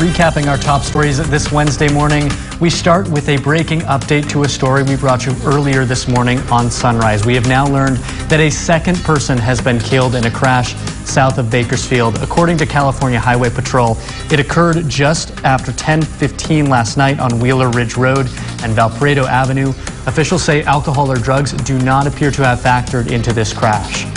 Recapping our top stories this Wednesday morning, we start with a breaking update to a story we brought you earlier this morning on Sunrise. We have now learned that a second person has been killed in a crash south of Bakersfield. According to California Highway Patrol, it occurred just after 10:15 last night on Wheeler Ridge Road and Valparaiso Avenue. Officials say alcohol or drugs do not appear to have factored into this crash.